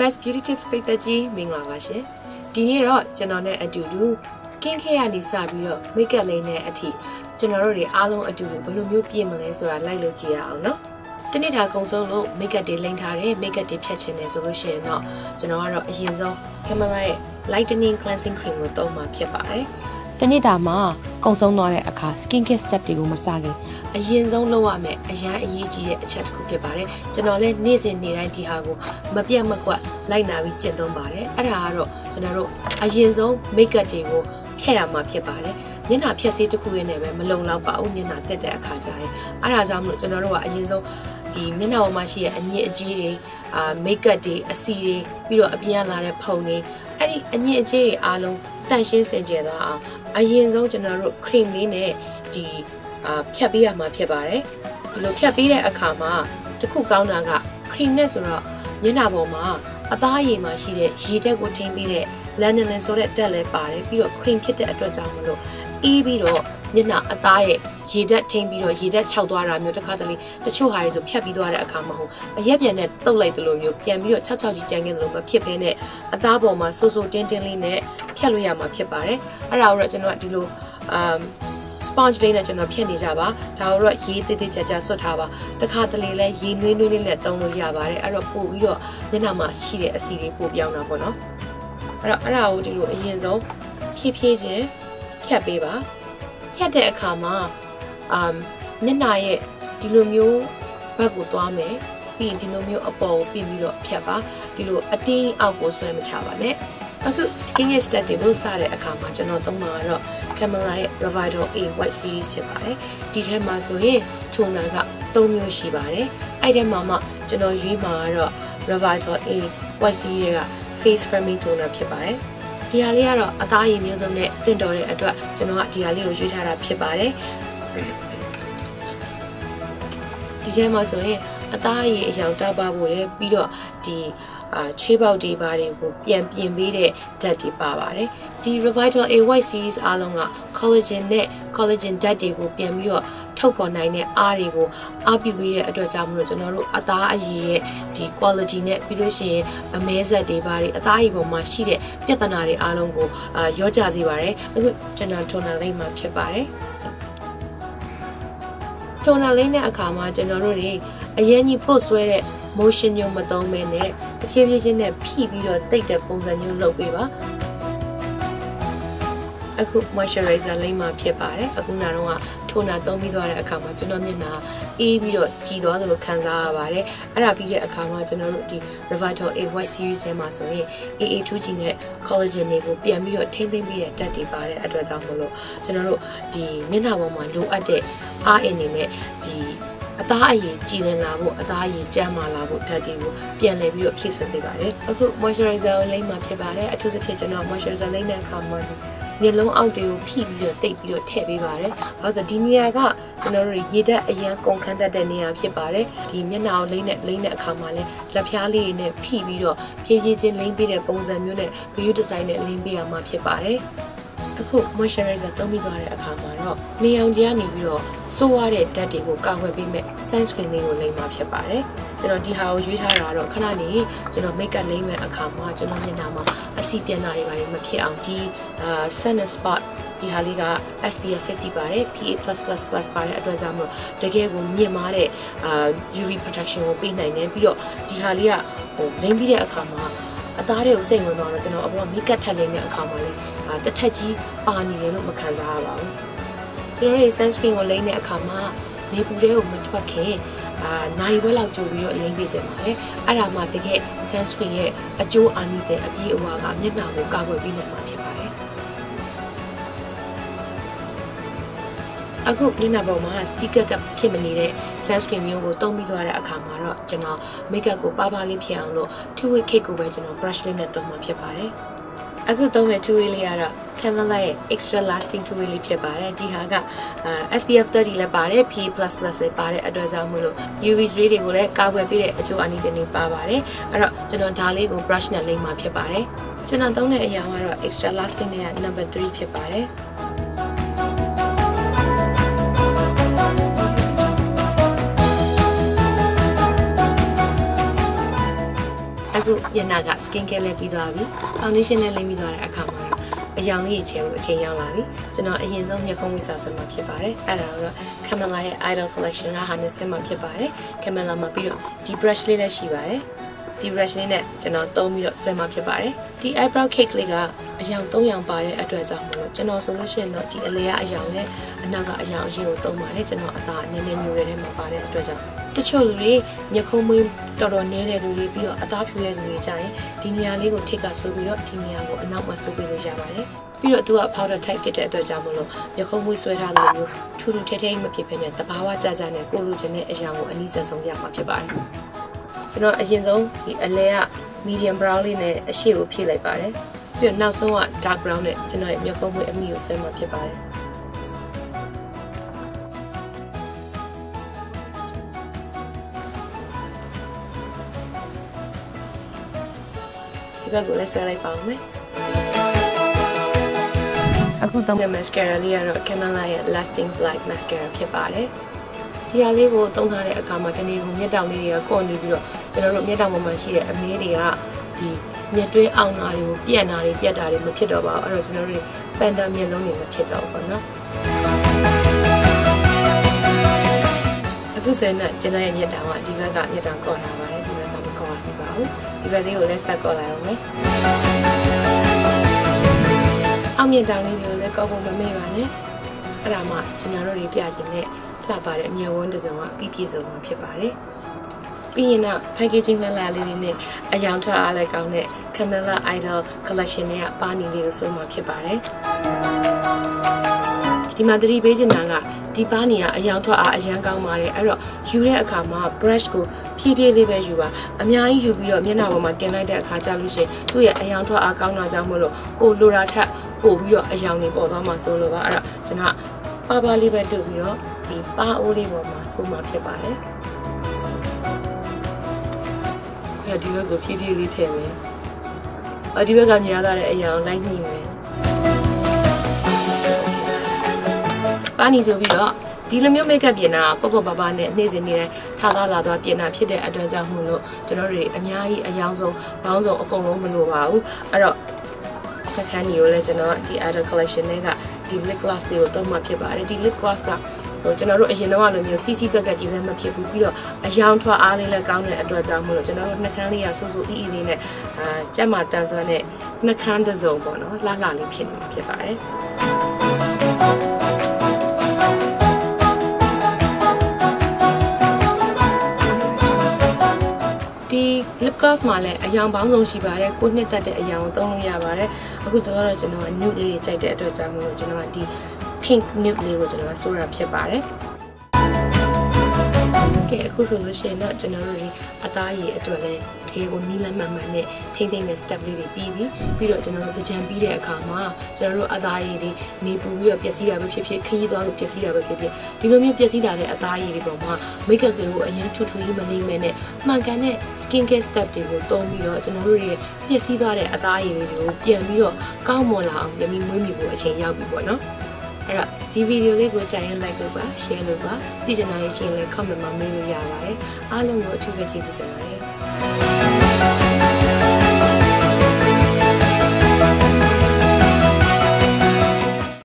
US Beauty Tips ပရိသတ်ကြီးမင်္ဂလာပါရှင်ဒီနေ့တော့ကျွန်တော်နဲ့အတူတူ skin care ကနေစပြီးတော့ makeup လေးနဲ့အထိကျွန်တော်တို့တွေအားလုံးအတူတူဘယ်လိုမျိုးပြင်မလဲဆိုတာလိုက်လို့ကြည့်ရအောင်နော်တနေ့တာကုံဆုံးလို့ makeup တွေလိမ့်ထားတယ် makeup တွေဖြတ်ချင်တယ်ဆိုလို့ရှိရင်တော့ကျွန်တော်ကတော့အရင်ဆုံး Camella ရဲ့ lightening cleansing cream ကိုသုံးမှာဖြစ်ပါတယ်တနေ့တာမှာကုံဆုံးသွားတဲ့အခါ skin care step တွေကိုမစခင်အရင်ဆုံးလုပ်ရမယ်အရန်အရေးကြီးတဲ့အချက်တစ်ခုဖြစ်ပါတယ်ကျွန်တော်လည်းနေ့စဉ်နေ့တိုင်းဒီဟာကိုမပြတ်မကွက်လိုက်နာပြီးကျင့်သုံးပါတယ်အဲ့ဒါကတော့ကျွန်တော်တို့အရင်ဆုံး makeup တွေကိုဖြတ်ရမှာဖြစ်ပါတယ်မျက်နှာဖြတ်ဆေးတစ်ခုရင်းနဲ့ပဲမလုံလောက်ပါဘူးမျက်နှာတက်တဲ့အခါကျရင်အဲ့ဒါကြောင့်မလို့ကျွန်တော်တို့ကအရင်ဆုံးဒီမျက်နှာပေါ်မှာရှိတဲ့အညစ်အကြေးတွေmakeup တွေအစီတွေပြီးတော့အပြင်လာတဲ့ဖုံတွေအဲ့ဒီအညစ်အကြေးတွေအားလုံးတန့်ရှင်းစင်ကြယ်သွားအောင်အရင်ဆုံးကျွန်တော်တို့ cream လေးနဲ့ဒီဖြတ်ပေးရမှာဖြစ်ပါတယ်ဒီလိုဖြတ်ပေးတဲ့အခါမှာတခုကောင်းတာက cream နဲ့ဆိုတော့မျက်နှာပေါ်မှာအသားရည်မှာရှိတဲ့ရေတက်ကိုထိန်းပေးတဲ့ lanolin ဆိုတဲ့တက်လည်းပါတယ်ပြီးတော့ cream ဖြစ်တဲ့အတွက်ကြောင့်မလို့အေးပြီးတော့မျက်နှာအသားရဲ့ရေတက်ထိန်းပြီးတော့ရေတက်ခြောက်သွားတာမျိုးတစ်ခါတလေတချို့ဟာတွေဆိုဖြတ်ပြီးသွားတဲ့အခါမှာဟုတ်အရက်ပြန်နဲ့တုတ်လိုက်တယ်လို့မျိုးပြန်ပြီးတော့ခြောက်ခြောက်ကြီးကြမ်းကင်းလို့မဖြစ်ဘဲနဲ့အသားပေါ်မှာဆိုးဆိုးတင်းတင်းလေးနဲ့ဖြတ်လို့ရမှာဖြစ်ပါတယ်အဲ့ဒါကိုတော့ကျွန်တော်ကဒီလိုsponge လေးနဲ့ကျွန်တော်ဖြတ်နေကြပါဒါကိုတော့ရေးသေးသေးချာချာဆွတ်ထားပါတခါတလေလဲရေနွေးနွေးလေးနဲ့သုံးလို့ရပါတယ်အဲ့တော့ပို့ပြီးတော့မျက်နှာမှာရှိတဲ့အစီတွေပို့ပြောင်းတာပေါ့နော်အဲ့ဒါကိုဒီလိုအရင်ဆုံးဖြည့်ချင်းဖြတ်ပေးပါဖြတ်တဲ့အခါမှာမျက်နှာရဲ့ဒီလိုမျိုးဘက်ကိုသွားမယ်ပြီးရင်ဒီလိုမျိုးအပေါ်ကိုပြင်ပြီးတော့ဖြတ်ပါဒီလိုအတင်းအောက်ကိုဆွဲမချပါနဲ့အခု skin care step တွေကိုစတဲ့အခါမှာကျွန်တော်သုံးမှာတော့ Camella ရဲ့ Revital A White Series ဖြစ်ပါတယ်ဒီထဲမှာဆိုရင် toner က3မျိုးရှိပါတယ်အဲ့ထဲမှာမှကျွန်တော်ရွေးမှာတော့ Revital A White Series က face firming toner ဖြစ်ပါတယ်ဒီဟာလေးကတော့အသားရည်မျိုးစုံနဲ့တင့်တော်တဲ့အတွက်ကျွန်တော်ကဒီဟာလေးကိုရွေးထားတာဖြစ်ပါတယ်ဒီထဲမှာဆိုရင်အသားရည်အယောင်တောက်ပါဖို့ရပြီးတော့ဒီချွေးပေါက်တွေဘာတွေကိုပြန်ပြင်ပေးတဲ့ဓာတ်တွေပါပါတယ်ဒီ Revital A White Series အားလုံးက collagen နဲ့ collagen ဓာတ်တွေကိုပြန်ပြီးတော့ထုတ်ဖော်နိုင်တဲ့အားတွေကိုအားပြုပေးတဲ့အတွက်ကြောင့်မလို့ကျွန်တော်တို့အသားအရည်ရဲ့ဒီ quality နဲ့ပြီးလို့ရှိရင်အမဲဆက်တွေဘာတွေအသားအရည်ပေါ်မှာရှိတဲ့ပြဿနာတွေအားလုံးကိုရောကြစေပါတယ်အခုကျွန်တော် toner လေးမှာဖြစ်ပါတယ်toner လေးနဲ့အခါမှာကျွန်တော်တို့တွေအရင်ကြီးပုတ်ဆွဲတဲ့ motion မျိုးမသုံးဘဲနဲ့တဖြည်းဖြည်းချင်းနဲ့ဖိပြီးတော့တိတ်တဲ့ပုံစံမျိုးလုပ်ပေးပါအခု moisturizer လေးမှဖြစ်ပါတယ်အခုနောက်တော့ toner သုံးပြီးသွားတဲ့အခါမှာကျွန်တော်မျက်နှာအေးပြီးတော့ကြည်သွားသလိုခံစားရပါတယ်အဲ့ဒါပြီးတဲ့အခါမှာကျွန်တော်တို့ဒီ Revital A White Series ထဲမှာဆိုရင် AA2G နဲ့ collagen တွေကိုပြန်ပြီးတော့ထိမ့်သိမ့်ပြီးတဲ့ဓာတ်တွေပါတဲ့အတွက်ကြောင့်မလို့ကျွန်တော်တို့ဒီမျက်နှာပေါ်မှာလိုအပ်တဲ့အားအင်တွေနဲ့ဒီအသားအရည်ကြည်လင်လာဖို့အသားအရည်ကျန်းမာလာဖို့ဓာတ်တွေကိုပြန်လည်ပြီးတော့ဖြည့်ဆွတ်ပေးပါတယ်အခု moisturizer ကိုလိမ့်မှာဖြစ်ပါတယ်အထူးသဖြင့်ကျွန်တော် moisturizer လိမ့်တဲ့အခါမှာမျက်လုံးအောက်တွေကိုဖိပြီးတော့တိတ်ပြီးတော့ထည့်ပေးပါတယ်။ဘာလို့ဆိုဒီနေရာကကျွန်တော်တို့ရေဓာတ်အရန်ကုန်ခန်းတတ်တဲ့နေရာဖြစ်ပါတယ်။ဒီမျက်နှာကိုလိမ့်တဲ့အခါမှာလည်းလက်ဖျားလေးနဲ့ဖိပြီးတော့ဖြည်းဖြည်းချင်းလိမ့်ပေးတဲ့ပုံစံမျိုးနဲ့ဂရုတစိုက်နဲ့လိမ့်ပေးရမှာဖြစ်ပါတယ်။အခု moisturizer သုံးပြီးသွားတဲ့အခါမှာတော့နေအောင်ကြီးကနေပြီးတော့ဆိုးရတဲ့ဓာတ်တွေကိုကာကွယ်ပေးမဲ့ sunscreen လေးကိုလိမ့်မှာဖြစ်ပါတယ်။ကျွန်တော်ဒီဟာကိုရွေးထားတာတော့ခဏနေကျွန်တော် makeup လိမ့်မဲ့အခါမှာကျွန်တော်မျက်နှာမှာအဆီပြန်တာတွေပါမဖြစ်အောင်ဒီsun spot ဒီဟာလေးက SPF 50 ပါတယ် PA+++ ပါတယ်အတွက်ကြောင့်မို့တကယ်ကိုမြင့်မားတဲ့ UV protection ကိုပေးနိုင်တယ်ပြီးတော့ဒီဟာလေးကလိမ့်ပြီးတဲ့အခါမှာအသားတွေကိုစိတ်ဝင်သွားတော့ကျွန်တော်အပေါ် makeup ထပ်လိမ့်တဲ့အခါမှာလေတစ်ထက်ကြီးပါနေတယ်လို့မခံစားရပါဘူးကျွန်တော်တို့ sunscreen ကိုလိမ့်တဲ့အခါမှာနေပူတဲ့ကိုမထွက်ခင်နိုင်ဝက်လောက်ကြိုပြီးတော့လိမ့်ပေးတယ်ပါတယ်အဲ့ဒါမှတကယ် sunscreen ရဲ့အကျိုးအာနိသင်အပြည့်အဝကမျက်နှာကိုကာကွယ်ပေးနိုင်မှာဖြစ်ပါတယ်အခုမျက်နှာပေါ်မှာစီကက်ကဖြစ်မနေတဲ့ sunscreen မျိုးကိုသုံးပြီးသွားတဲ့အခါမှာတော့ကျွန်တော် makeup ကိုပါပါလေးဖြစ်အောင်လို့ two-way cake ကိုပဲကျွန်တော် brush လေးနဲ့သုံးမှာဖြစ်ပါတယ်အခုသုံးမဲ့ two-way လေးကတော့ Camella ရဲ့ extra lasting two-way လေးဖြစ်ပါတယ်ဒီဟာကSPF 30လည်းပါတယ် PA++ လည်းပါတယ်အတွက်ကြောင့်မို့လို့ UV ray တွေကိုလည်းကာကွယ်ပေးတဲ့အကျိုးအနိသင်တွေပါပါတယ်အဲ့တော့ကျွန်တော်ဒါလေးကို brush နဲ့လိမ့်မှာဖြစ်ပါတယ်ကျွန်တော်သုံးတဲ့အရာကတော့ extra lasting နဲ့ number 3ဖြစ်ပါတယ်အခုမျက်နှာက skin care လေးပြီးသွားပြီ foundation လေးလိမ့်ပြီးသွားတဲ့အခါမှာအရောင်လေးချဲကိုအချိန်ရောက်လာပြီကျွန်တော်အရင်ဆုံးမျက်ခုံးဝိစာဆွဲမှာဖြစ်ပါတယ်အဲ့ဒါကတော့ Camella ရဲ့ Idol Collection ကဟာနဲ့ဆွဲမှာဖြစ်ပါတယ် Camella မှာပြီးတော့ဒီ brush လေးလည်းရှိပါတယ်ဒီ brush လေးနဲ့ကျွန်တော်သုံးပြီးတော့ဆွဲမှာဖြစ်ပါတယ်ဒီ eyebrow cake လေးကအရောင်3ရောင်ပါတဲ့အတွက်ကြောင့်မလို့ကျွန်တော်ဆိုလို့ရှိရင်တော့ဒီအလေကအရောင်နဲ့အနောက်ကအရောင်အရင်ကိုသုံးပါတယ်ကျွန်တော်အသားနည်းနည်းမျိုးတွေထဲမှာပါတဲ့အတွက်ကြောင့်တချို့လူတွေမျက်ခုံးမွေးတော်တော်နည်းတဲ့လူတွေပြီးတော့အသားဖြူတဲ့လူတွေကြရင်ဒီနေရာလေးကိုထိတ်ကဆိုပြီးတော့ဒီနေရာကိုအနောက်မှာဆိုပေးလို့ရပါတယ်ပြီးတော့သူက powder type ဖြစ်တဲ့အတွက်ကြောင့်မလို့မျက်ခုံးမွေးဆွဲထားလို့မျိုးထူးထူးထဲထဲမဖြစ်ဘဲနဲ့တဘာဝကြကြနဲ့ကိုလိုချင်တဲ့အရာကိုအနည်းဆုံးရမှာဖြစ်ပါတယ်ကျွန်တော်အရင်ဆုံးဒီအလဲက medium brown လေးနဲ့အရှိကိုဖြည့်လိုက်ပါတယ်ပြီးတော့နောက်ဆုံးက dark brown နဲ့ကျွန်တော်ရဲ့မျက်ခုံးမွေးအမိကိုဆွဲမှာဖြစ်ပါတယ်ဒီဘက်ကိုလည်းဆွဲလိုက်ပါဦးမယ်အခုသုံးတဲ့ mascara လေးကတော့ Camella ရဲ့ lasting black mascara ဖြစ်ပါတယ်ဒီဟာလေးကိုသုံးထားတဲ့အခါမှာတနေ့ကိုမျက်တောင်လေးတွေကကော့နေပြီးတော့ကျွန်တော်တို့မျက်တောင်ပေါ်မှာရှိတဲ့အမေးတွေကဒီမျက်တွင်းအောင်တာတွေကိုပြက်တာတွေပြက်တာတွေမဖြစ်တော့ပါဘူးအဲ့တော့ကျွန်တော်တို့ပန်တာမျက်လုံးတွေမဖြစ်တော့ဘူးပေါ့နော်အခုဆိုရင်ကျွန်တော်ရဲ့မျက်တောင်ကဒီဘက်ကမျက်တောင်ကော့လာပါတယ်ဒီဘက်ကမကော့ဘူးပါဘူးဒီဘက်လေးကိုလည်းဆက်ကော့လိုက်အောင်မယ်အောင်မြင်တောင်လေးတွေကိုလည်းကောက်ဖို့မမေ့ပါနဲ့အဲ့ဒါမှကျွန်တော်တို့တွေပြချင်တဲ့လှပတဲ့အမြဲဝန်းတစ်စုံကပြီးပြည့်စုံမှာဖြစ်ပါတယ်ပြီးရင်တော့ packaging လှလှလေးတွေနဲ့အယောင်ထွက်အားလည်းကောင်းတဲ့ Camella Idol Collection နဲ့ပါနီလေးကိုဆွဲမှာဖြစ်ပါတယ်ဒီမှာသတိပေးချင်တာကဒီပါနီကအယောင်ထွက်အားအရန်ကောင်းပါတယ်အဲ့တော့ယူတဲ့အခါမှာ brush ကိုဖြည်းဖြည်းလေးပဲယူပါအများကြီးယူပြီးတော့မျက်နှာပေါ်မှာတင်လိုက်တဲ့အခါကျလို့ရှိရင်သူ့ရဲ့အယောင်ထွက်အားကောင်းတာကြောင့်မလို့ကိုလိုတာထက်ပို့ပြီးတော့အယောင်တွေပေါ်သွားမှာဆိုလို့ပါအဲ့တော့ကျွန်တော်ပါပါလေးပဲတုပ်ပြီးတော့ဒီပါအိုးလေးပေါ်မှာဆိုမှဖြစ်ပါတယ်အဲ့ဒီဘက်ကိုဖြည်းဖြည်းလေးထည့်မယ်ဒီဘက်ကများလာတဲ့အယောင်လိုက်ညှိမယ်ပါနီဆိုပြီးတော့ဒီလိုမျိုး makeup ပြင်တာပေါ့ပေါ့ပါပါနဲ့နေ့စဉ်နေ့တိုင်းထားသားလာသွားပြင်တာဖြစ်တဲ့အတွက်ကြောင့်မို့လို့ကျွန်တော်တို့အများကြီးအယောင်ဆုံးဘောင်းဆုံးအကုန်လုံးမလိုပါဘူးအဲ့တော့တခါနီကိုလည်းကျွန်တော်ဒီ Idol Collection တွေကဒီ lip gloss လေးကိုသုံးမှဖြစ်ပါတယ်ဒီ lip gloss ကကျွန်တော်တို့အရင်တော့လိုမျိုးစီစီကက်ကက်ကြီးလည်းမဖြစ်ဘူးပြီးတော့အယောင်ထွက်အားလေးလည်းကောင်းတဲ့အတွက်ကြောင့်မို့လို့ကျွန်တော်တို့နှာခမ်းလေးကဆိုးဆိုးအီးအီးလေးနဲ့ကြက်မှတန်ဆွမ်းတဲ့နှာခမ်းတစ်စုံပေါ့နော်လှလှလေးဖြစ်နေမှာဖြစ်ပါတယ်ဒီ lip gloss မှာလည်းအယောင်ပေါင်းစုံရှိပါတယ်ကိုနှစ်သက်တဲ့အယောင်ကိုသုံးလို့ရပါတယ်အခုတော့ကျွန်တော် nude လေးတွေကြိုက်တဲ့အတွက်ကြောင့်မို့လို့ကျွန်တော်ဒီ pink nude လေးကိုကျွန်တော်ဆိုးတာဖြစ်ပါတယ်ကဲအခုဆိုလို့ရှိရင်တော့ကျွန်တော်တို့အသားရည်အတွက်လည်းတကယ်ကိုနီးလမ်းမှန်မှန်နဲ့ထိမ့်သိမ့်တဲ့ step လေးတွေပြီးတော့ကျွန်တော်တို့ကြံပြီးတဲ့အခါမှာကျွန်တော်တို့အသားရည်တွေနေပူပြီးတော့ပျက်စီးတာပဲဖြစ်ဖြစ်ခရီးသွားလို့ပျက်စီးတာပဲဖြစ်ဖြစ်ဒီလိုမျိုးပျက်စီးတာတဲ့အသားရည်တွေပေါ်မှာ makeup တွေကိုအရင်ထူထူကြီးမလိမ့်မဲနဲ့မှန်ကန်တဲ့ skin care step တွေကိုသုံးပြီးတော့ကျွန်တော်တို့ရဲ့ပျက်စီးသွားတဲ့အသားရည်တွေကိုပြန်ပြီးတော့ကောင်းမွန်လာအောင်ပြန်ပြီးမွေးမြူဖို့အချိန်ရောက်ပြီပေါ့နော်အဲ့တော့ဒီဗီဒီယိုလေးကိုကြိုက်ရင် like လုပ်ပါ share လုပ်ပါသိချင်တာရှိရင်လည်း comment မှာမေးလို့ရပါတယ်အားလုံးကိုအထူးပဲကျေးဇူးတင်ပါတယ်